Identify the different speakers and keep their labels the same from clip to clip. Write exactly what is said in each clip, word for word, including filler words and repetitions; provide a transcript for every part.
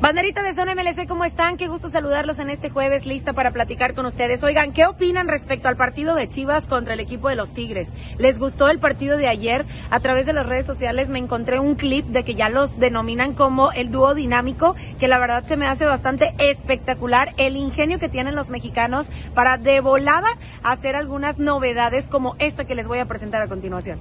Speaker 1: Banderita de Zona M L C, ¿cómo están? Qué gusto saludarlos en este jueves, lista para platicar con ustedes. Oigan, ¿qué opinan respecto al partido de Chivas contra el equipo de los Tigres? ¿Les gustó el partido de ayer? A través de las redes sociales me encontré un clip de que ya los denominan como el dúo dinámico, que la verdad se me hace bastante espectacular el ingenio que tienen los mexicanos para de volada hacer algunas novedades como esta que les voy a presentar a continuación.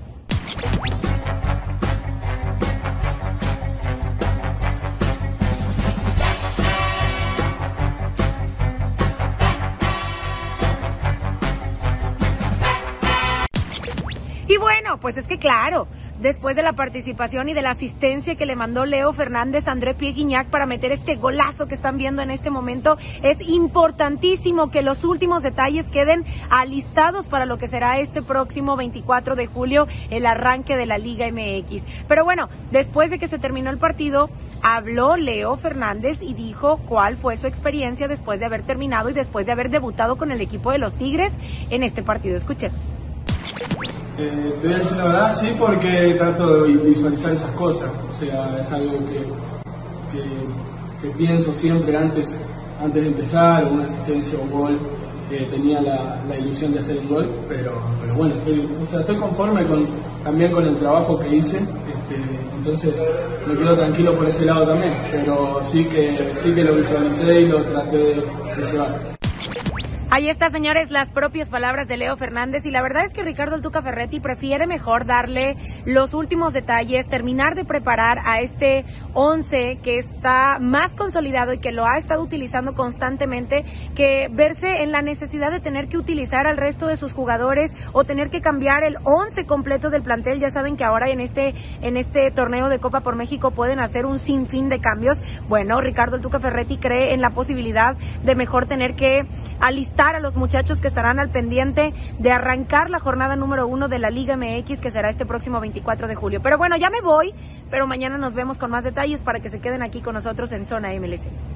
Speaker 1: Y bueno, pues es que claro, después de la participación y de la asistencia que le mandó Leo Fernández a André Pierre Gignac para meter este golazo que están viendo en este momento, es importantísimo que los últimos detalles queden alistados para lo que será este próximo veinticuatro de julio, el arranque de la Liga M X. Pero bueno, después de que se terminó el partido, habló Leo Fernández y dijo cuál fue su experiencia después de haber terminado y después de haber debutado con el equipo de los Tigres en este partido. Escuchemos.
Speaker 2: Eh, te voy a decir la verdad, sí, porque trato de visualizar esas cosas, o sea, es algo que, que, que pienso siempre antes, antes de empezar, una asistencia o un gol, que tenía la, la ilusión de hacer un gol, pero, pero bueno, estoy, o sea, estoy conforme con, también con el trabajo que hice, este, entonces me quedo tranquilo por ese lado también, pero sí que, sí que lo visualicé y lo traté de, de llevar.
Speaker 1: Ahí está, señores, las propias palabras de Leo Fernández, y la verdad es que Ricardo El Tuca Ferretti prefiere mejor darle los últimos detalles, terminar de preparar a este once que está más consolidado y que lo ha estado utilizando constantemente, que verse en la necesidad de tener que utilizar al resto de sus jugadores o tener que cambiar el once completo del plantel. Ya saben que ahora en este, en este torneo de Copa por México pueden hacer un sinfín de cambios. Bueno, Ricardo El Tuca Ferretti cree en la posibilidad de mejor tener que alistar a los muchachos que estarán al pendiente de arrancar la jornada número uno de la Liga M X, que será este próximo veinticuatro de julio. Pero bueno, ya me voy, pero mañana nos vemos con más detalles para que se queden aquí con nosotros en Zona M L C.